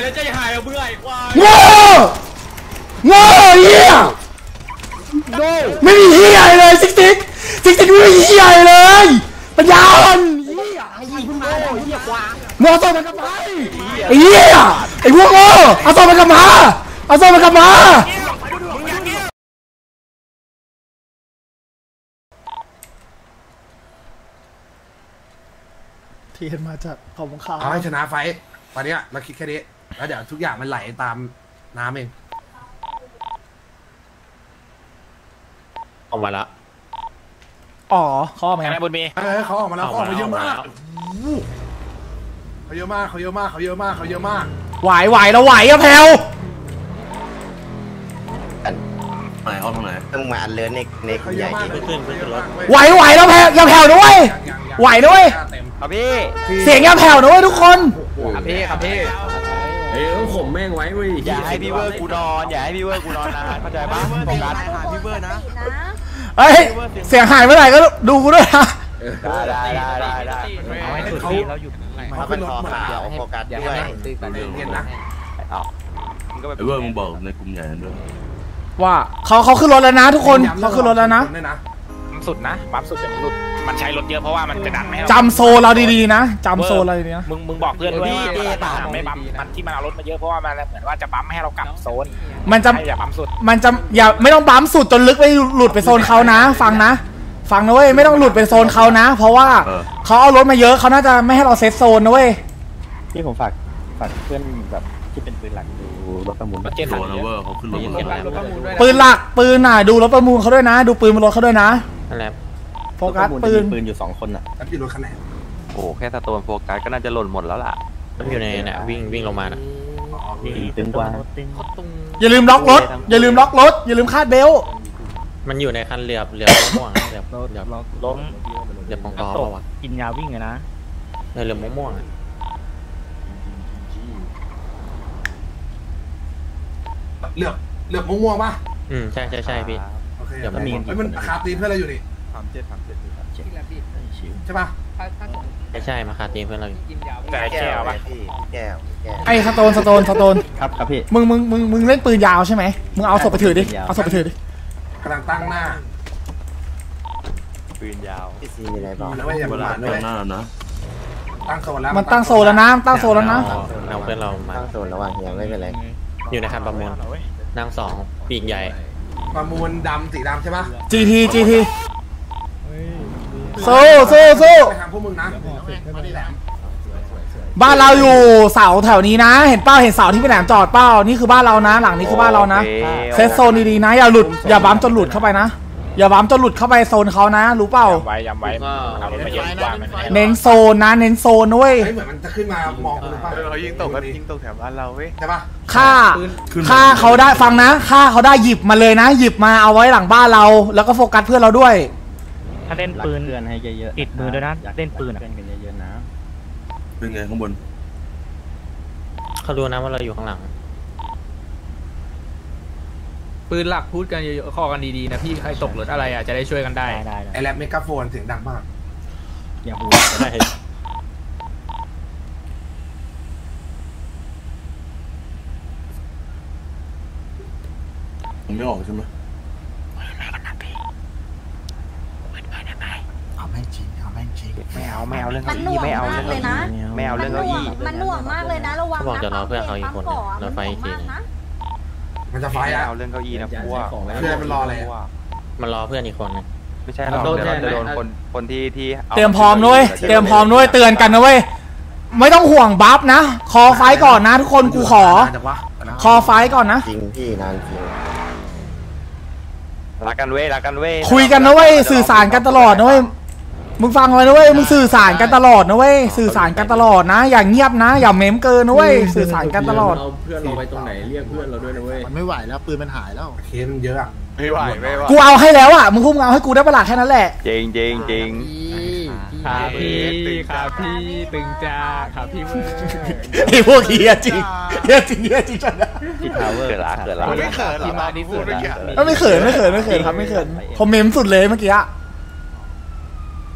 แล้วใจหายแล้วเบื่อไอ้ควายโง่เหี้ยไม่มีเหี้ยเลยซิกไม่มีเหี้ยเลยปัญญาอ่อนเหี้ยไอ้เพิ่งโง่เหี้ยกว่ามึงเอาโซ่มันกลับมาไอ้เหี้ยไอ้พวกโง่เอาโซ่มันกลับมาเทียนมาจากขอบคุณครับเอาให้ชนะไฟตอนนี้เราคิดแค่นี้แล้วเดี๋ยวทุกอย่างมันไหลตามน้ำเองออกมาละอ๋อเขาออกมาอะไรบนมีเขาออกมาแล้วเขาออกมาเยอะมากเขาเยอะมากไหวเราไหวอะแพลวไหนเอาตรงไหนต้องมาเลื้อนในใหญ่ขึ้นรถไหวแล้วแพลวอย่าแผ่วด้วยไหวด้วยครับพี่เสียงอย่าแผ่วด้วยทุกคนครับพี่ผมแม่งไว้เว้ยอย่าให้พี่เวอร์กูนอนนานเข้าใจป่ะโฟกัสพี่เวอร์นะเฮ้ยเสียงหายเมื่อไหร่ก็ดูกูด้วยนะได้เอาให้สุดที่เราอยู่เขาเป็นคอขาเอาโฟกัสด้วยเห็นนะไอ้เวอร์มึงบอกในกลุ่มใหญ่ด้วยว่าเขาขึ้นรถแล้วนะทุกคนเขาขึ้นรถแล้วนะสุดนะปั๊มสุดจะหลุดมันใช้รถเยอะเพราะว่ามันจะดันไม่ให้จำโซเราดีๆนะจำโซเราดีๆนะมึงบอกเพื่อนด้วยว่าไม่ปั๊มมันที่มันเอารถมาเยอะเพราะว่ามันเหมือนว่าจะปั๊มไม่ให้เรากลับโซนมันจะอย่าปั๊มสุดอย่าไม่ต้องปั๊มสุดจนลึกไปหลุดไปโซนเขานะฟังนะเว้ยไม่ต้องหลุดไปโซนเขานะเพราะว่าเขาเอารถมาเยอะเขาน่าจะไม่ให้เราเซตโซนนะเว้ยที่ผมฝากเพื่อนแบบที่เป็นปืนหลักดูรถประมูลเจนโซนเวอร์เขาขึ้นรถปืนหลักปืนน่ะดูรถประมูลเขาด้วยนะดูปืนบนรถเขาด้วยนะนั่นแหละโฟกัสปืนอยู่2คนอ่ะแล้วพี่รถคันไหนโอ้แค่สโตนโฟกัสก็น่าจะหล่นหมดแล้วล่ะมันอยู่ในเนี่ยวิ่งลงมาน่ะตึงกว่าอย่าลืมล็อกรถอย่าลืมคาดเบลมันอยู่ในคันเรือม่วงเรือล้มเรือปองกอป่ะกินยาวิ่งเลยนะในเรือม่วงเลือกม่วงป่ะใช่พี่โอเคมันคาตีเพื่อนเราอยู่นี่ใช่ป่ะใช่มาคาตีเพื่อนเราแต่แก้วป่ะไอ้สโตนครับพี่มึงเล่นปืนยาวใช่ไหมมึงเอาศพไปถือดิกำลังตั้งหน้าปืนยาวพี่ซีมีอะไรบ้างไม่อย่าประมาทด้วยหน้านะตั้งโซนแล้วมันตั้งโซนแล้วนะเอาเพื่อนเรามาตั้งโซนระหว่างเฮียไม่เป็นไรอยู่ในคันประมูลนั่ง2ปีกใหญ่ประมูลสีดำใช่ปะ GT โซ่ไปทางพวกมึงนะบ้านเราอยู่เสาแถวนี้นะเห็นเป้าเห็นเสาที่พี่แหลมจอดเป้านี่คือบ้านเรานะหลังนี้คือบ้านเรานะเซตโซนดีๆนะอย่าบั๊มจนหลุดเข้าไปนะอย่าบั๊มจนหลุดเข้าไปโซนเขานะรู้เปล่าย้ำไว้เน้นโซนนะด้วยเหมือนมันจะขึ้นมามองคุณป่ะเขายิงตกแถวบ้านเราเว้ยใช่ป่ะค่าเขาได้ฟังนะค่าเขาได้หยิบมาเลยนะหยิบมาเอาไว้หลังบ้านเราแล้วก็โฟกัสเพื่อนเราด้วยถ้าเล่นปืนให้เยอะๆติดมือด้วยนะเล่นปืนกันเยอะๆนะเป็นไงข้างบนเขารู้นะว่าเราอยู่ข้างหลังปืนหลักพูดกันเยอะๆข้อกันดีๆนะพี่ใครตกรถอะไรจะได้ช่วยกันได้ไอแรปเมกาโฟนเสียงดังมากอย่าพูดได้ผมไม่ออกใช่ไหมไม่เอาเรื่องเก้าอี้ไม่เอาเรื่องเก้าอี้ไม่เอาเรื่องเก้าอี้มันหน่วงมากเลยนะระวังบอกจะรอเพื่อนเขาอีกคนรถไฟอีกทีมันจะไฟเอาเรื่องเก้าอี้นะพวกเพื่อนมันรออะไรมันรอเพื่อนอีกคนนึงไม่ใช่เราจะโดนคนที่เตรียมพร้อมด้วยเตือนกันนะเว้ยไม่ต้องห่วงบัฟนะคอไฟก่อนนะทุกคนกูขอคอไฟก่อนนะจริงพี่นานจริงรักกันเว้ยคุยกันนะเว้ยสื่อสารกันตลอดนะเว้ยมึงฟังไว้นะเว้ยมึงสื่อสารกันตลอดนะเว้ยสื่อสารกันตลอดนะอย่าเงียบนะอย่าเม้มเกินนะเว้ยสื่อสารกันตลอดเพื่อนเราไปตรงไหนเรียกเพื่อนเราด้วยนะเว้ยมันไม่ไหวแล้วปืนมันหายแล้วเคสมันเยอะไม่ไหวกูเอาให้แล้วอ่ะมึงพุ่งเอาให้กูได้ประหลาดแค่นั้นแหละจริงครับพี่ตึงจ้าครับพี่เว้ยไอ้พวกเฮียจริงจังนะที่ทาวเวอร์เกิดไม่เขินมาดิสุดไม่เขินครับไม่เขินผมเมมสุดเลยเมื่อกี้อะ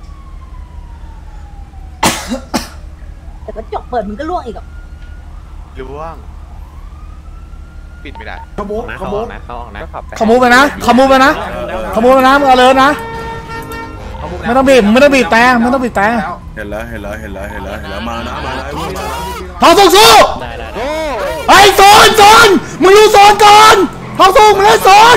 แต่กระจกเปิดมึงก็ล่วงอีกอ่ะล่วงปิดไม่ได้ขโมยนะขเขาโมอย อกนะเขาออกนะขโมยไปนะขโมยไปนะขโมยไปนะมึงเอาเลยนะไม่ต้องบีบไม่ต้องบีบแต่ไม่ต้องบีบแต่เห็นแล้วมานะทองสุกสู้ได้ไอ้โซนมึงรู้โซนก่อนทองสุกมึงเล่นโซน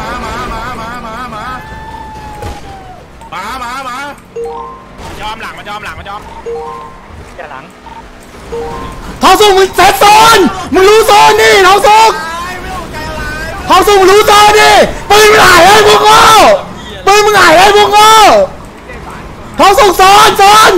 ยอมหลังมาจอมอย่าหลังทองสุกมึงเซตโซนมึงรู้โซนนี่ทองสุกมึงรู้โซนดิปืนมึงหายไอ้พวกโง่ปืนมึงหายไอ้พวกโง่ทองสุกโซนโซน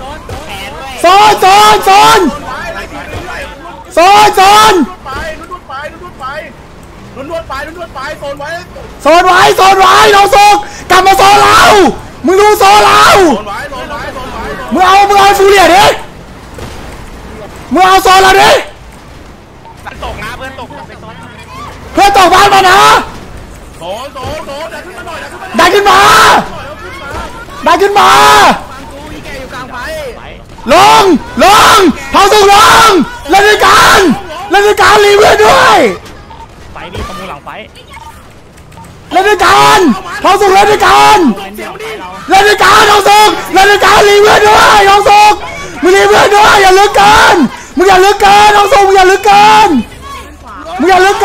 โซนไว้ทองสุกกลับมาโซนเรามึงดูโซนเรามึงเอาฟูเรียดิมึงเอาโซนเราดิตกนะเพื่อนตกเพื่อนตกบ้านมานะโดได้ขึ้นมาลงทองสุกลงเล่นด้วยกันรีเพื่อนด้วยไปนี่ขโมยหลังไฟเล่นด้วยกันทองสุกเล่นด้วยกันทองสุกเล่นด้วยกันรีเพื่อนด้วยทองสุกมึงรีเพื่อนด้วยอย่าลึกเกินทองสุกมึงอย่าลึกเกินท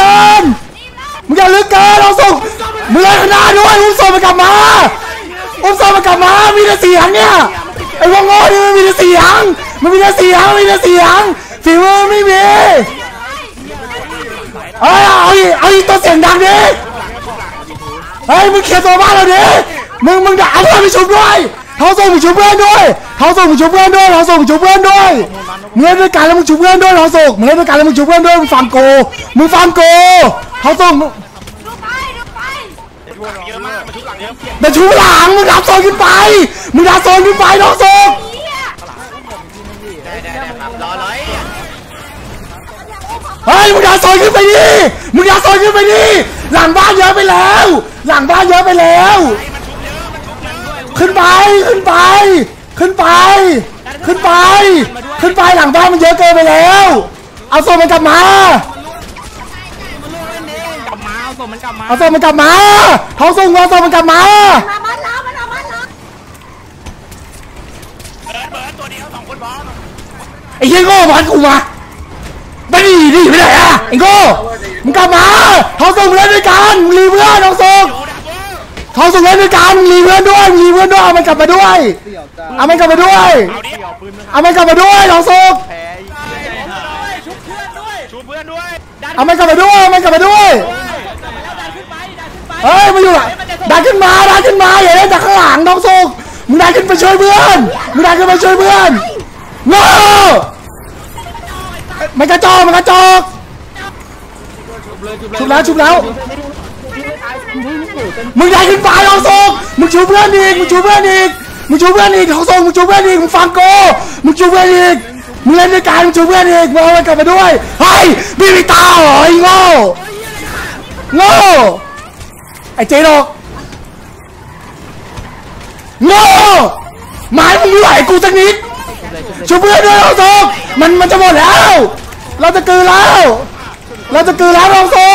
องสุกมึงเล่นข้างหน้าด้วยอุ้มศพมันกลับมามีแต่เสียงเนี่ยไอ้พวกโง่นี่มันมีแต่เสียงฝีมือไม่มีเอาอีกตัวเสียงดังดิเฮ้ยมึงเคลียร์ตัวบ้านเราดิมึงด่าเพื่อนไปชุบด้วยเขาส่งมึงชุบเพื่อนด้วยมึงเล่นด้วยกันแล้วมึงชุบเพื่อนด้วยมึงฟังโกเขาส่งมาชุบหลังมึงดับโซนขึ้นไปน้องส่งเฮ้ยมึงดับโซนขึ้นไปดิหลังบ้านเยอะไปแล้วขึ้นไปหลังบ้านมันเยอะเกินไปแล้วเอาโซนมันกลับมาเอาโซนมันกลับมาท้องส่งเอาโซนมันกลับมาไอ้เหี้ยโง่บอลกูมาไม่ดีดิไม่ได้อะไอ้โง่มึงกลับมาท้องส่งเล่นด้วยกันมึงรีเพื่อนท้องส่งเล่นด้วยกันมึงรีเพื่อนด้วยเอามันกลับมาด้วยท้องส่งเอามันกลับมาด้วยเฮ้ยมาอยู่ดันขึ้นมาอย่าเล่นจากข้างหลังท้องส่งมึงดันขึ้นไปช่วยเพื่อนโง่มันกระจอกชุบแล้วมึงได้ขึ้นไปท้องส่งมึงชูเพื่อนอีกท้องส่งมึงชูเพื่อนอีกมึงฟังโกมึงชูเพื่อนอีกมึงเล่นด้วยกันมึงชูเพื่อนอีกมึงเอามันกลับมาด้วยเฮ้ยมีตาเหรอไอ้โง่ไอ้เจ๊ดอกโง่หมายมึงไม่ไหวกูสักนิดชูเพื่อนด้วยท้องส่งมันจะหมดแล้วเราจะกือแล้วท้องส่ง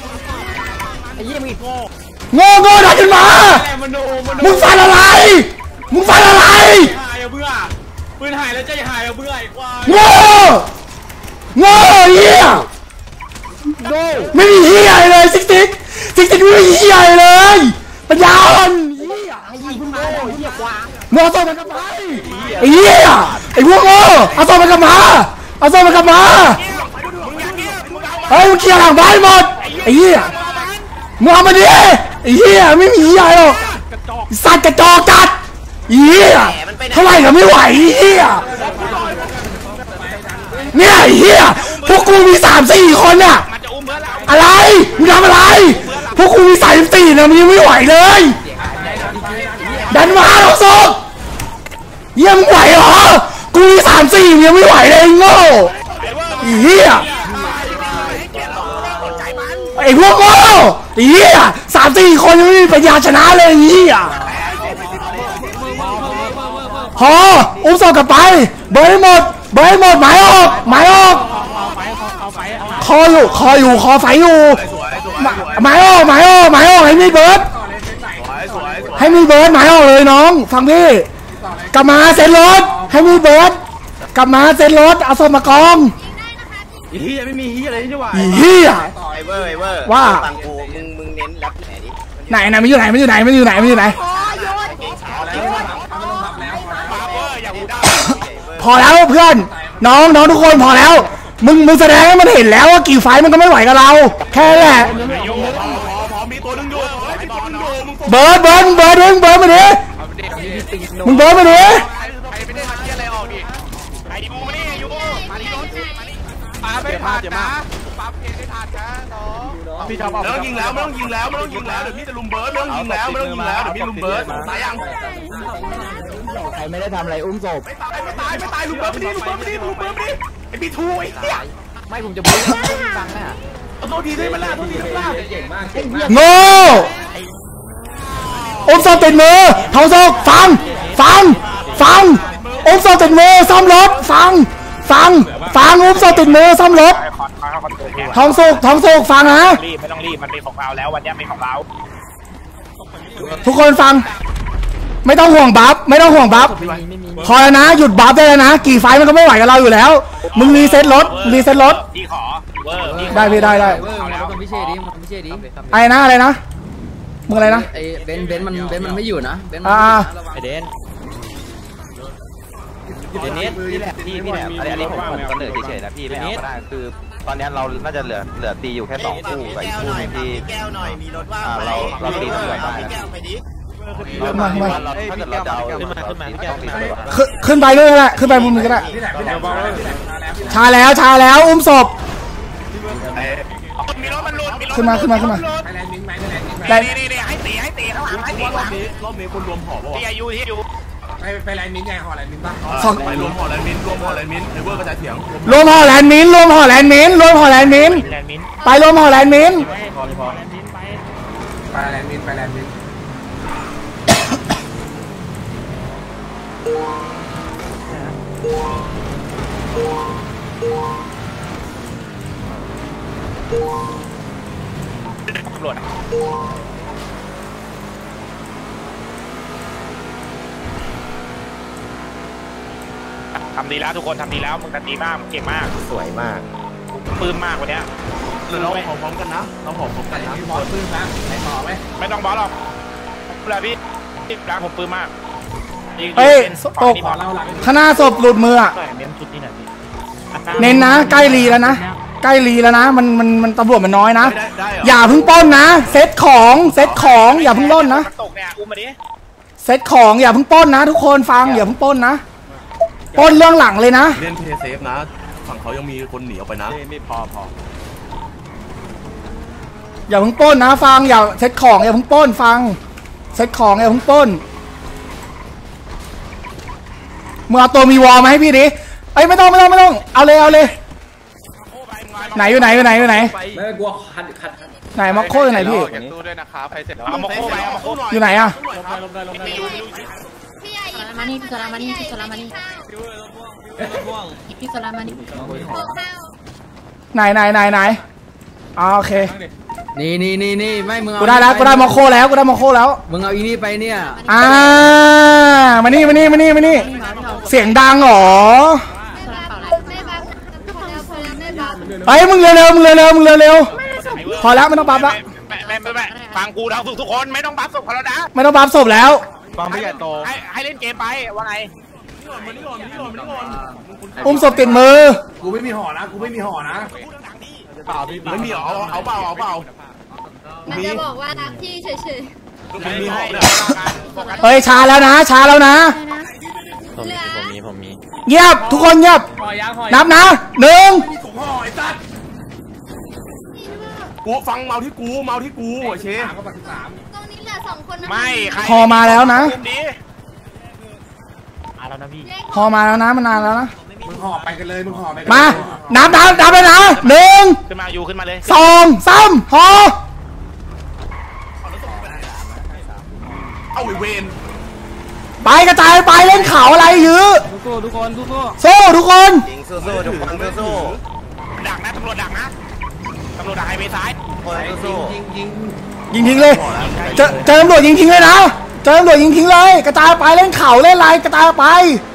โง่ดันขึ้นมามึงฟันอะไรปืนหายแล้วจะหายเบื่อไอ้ควายโง่เหี้ยไม่มีเหี้ยเลยซิกไม่มีเหี้ยเลยปัญญาอ่อนเหี้ยมึงเอาโซ่มันกลับมาไอ้เหี้ยไอ้พวกโง่เอาโซ่มันกลับมาเฮ้ยมึงเคลียร์หลังบ้านหมดไอ้เหี้ยมึงเอามาดิไอ้เหี้ยไม่มีเหี้ยหรอกสัตว์กระจอกจัดเหี้ยเท่าไหร่ก็ไม่ไหวเหี้ยเนี่ยไอ้เหี้ยพวกกูมี 3-4 คนน่ะอะไรมึงทำอะไรพวกกูมี34นะมึงยังไม่ไหวเลยดันมาท้องส่งเหี้ยมึงไหวเหรอกูมี 3-4มึงยังไม่ไหวเลยโง่เหี้ยไอ้พวกโง่เหี้ย3-4 คนยังไม่มีปัญญาชนะเลยเหี้ยพออุ้มศพกลับไปเบอร์ให้หมดหมายออกคออยู่คอไฟอยู่หมายออกให้มีเบิร์ดให้มีเบิร์ดหมายออกเลยน้องฟังพี่กลับมาเซ็นรถให้มีเบิร์ดกลับมาเซ็นรถเอาศพมากองอีเฮียไม่มีเฮียอะไรนี่หว่าอีเหี้ยไอเวอร์ว่าฟังกูมึงเน้นรับไหนดิไหนมันอยู่ไหนมันอยู่ไหนมันอยู่ไหนมันอยู่ไหนพอแล้วเพื่อนน้องทุกคนพอแล้วมึงแสดงให้มันเห็นแล้วว่ากี่ไฟมันก็ไม่ไหวกับเราแค่แหละมีตัวนึงอยู่เบิร์ดมาดิมึงเบิร์ดมาดิพี่ชอบไม่ต้องยิงแล้วเดี๋ยวพี่จะลุมเบิร์ดไม่ต้องยิงแล้วเดี๋ยวพี่ลุมเบิร์ดตายยังใครไม่ได้ทำอะไรอุ้มศพไม่ตายลุมเบิร์ดไม่ดีไอ้พี่ทูไอ้เหี้ยไม่ผมจะพูดฟังน่ะโทษทีด้วยมันล่ะเก่งมากโง่อุ้มศพติดมือทองศพฟังอุ้มศพติดมือซ่อมรถฟังอุ้มศพติดมือซ่อมรถทองสุกฟังนะไม่ต้องรีบมันเป็นของเราแล้ววันนี้เป็นของเราทุกคนฟังไม่ต้องห่วงบัฟพอแล้วนะหยุดบัฟได้แล้วนะกี่ไฟมันก็ไม่ไหวกับเราอยู่แล้วมึงรีเซ็ตรถพี่ขอได้พี่ได้ไม่ใช่ดิไอ้นะอะไรนะมึงอะไรนะไอ้เบนมันไม่อยู่นะไอเดนนี่แหละพี่แหละอันนี้ผมเสนอเฉยๆนะพี่ไม่เอาก็ได้คือตอนนี้เราน่าจะเหลือตีอยู่แค่2คู่กับอีกคู่นึงที่เราตีตำรวจได้ขึ้นไปด้วยก็ได้ขึ้นไปมุมนี้ก็ได้ชาแล้วอุ้มศพขึ้นมานี่ให้ตีข้างหลังรอบนี้คนรวมห่อป่ะที่อยู่ไปแลนด์มินไงห่อแลนด์มินป่ะไปรวมห่อแลนด์มินไอเวอร์กระจายเสียงรวมห่อแลนด์มินไปรวมห่อแลนด์มินไปแลนด์มินตำรวจทำดีแล้วทุกคนทำดีแล้วมึงทำดีมากมึงเก่งมากสวยมากปื้มมากวันนี้เราขอพร้อมกันนะบอสปื้มนะไหนต่อไหมไม่ต้องบอสหรอกเวลาพี่ร้านผมปื้มมากเฮ้ยตกข้างหน้าศพหลุดมือเน้นนะใกล้รีแล้วนะมันตำรวจมันน้อยนะอย่าเพิ่งป้นนะเซ็ตของอย่าเพิ่งล้นนะเซ็ตของอย่าเพิ่งป้นนะทุกคนฟังอย่าเพิ่งป้นนะป้นเรื่องหลังเลยนะเล่นเพย์เซฟนะฝั่งเขายังมีคนหนีออกไปนะไม่พออย่าเพิ่งป้นนะฟังอย่าเซ็ตของอย่าเพิ่งป้นฟังเซ็ตของอย่าเพิ่งป้นมึงเอาตัวมีวอลมาให้พี่ดิไอ้ไม่ต้องเอาเลยไหนอยู่ไหนไม่กลัวคัดไหนมาโค้อยู่ไหนพี่อยู่ไหนอะพี่มานี่พี่สลามานี่พี่สลามานี่ไหนโอเคนี่ไม่มึงกูได้มาโคแล้วมึงเอาอีนี่ไปเนี่ยมานี่เสียงดังหรอไปมึงเร็วพอแล้วไม่ต้องบัฟละฟังกูทั้งทุกคนไม่ต้องบัฟศพเขาแล้วนะไม่ต้องบัฟศพแล้วฟังไม่ใหญ่โตให้เล่นเกมไปว่าไงอุ้มศพติดมือกูไม่มีห่อนะไม่มีห่อเอาเปล่ามันจะบอกว่ารักพี่เฉยเฮ้ยช้าแล้วนะผมมีเงียบทุกคนเงียบนับนะ1 กูฟังเมาที่กูเชฟตรงนี้เหลือ2คนนะไม่พอมาแล้วนะแล้วนะพี่พอมาแล้วนะมันนานแล้วนะมึงห่อไปกันเลยมานับเลยนะ1 ขึ้นมาเลย 2 3ห่อเอาเวนไปกระจายไปเล่นข่าวอะไรยื้อทุกคนสู้ทุกคนดักนะตำรวจดักนะตำรวจดักไฮเวย์ซ้ายยิงทิ้งเลยเจอตำรวจยิงทิ้งเลยนะเจอตำรวจยิงทิ้งเลยกระจายไปเล่นเข่าเล่นไรกระจายไป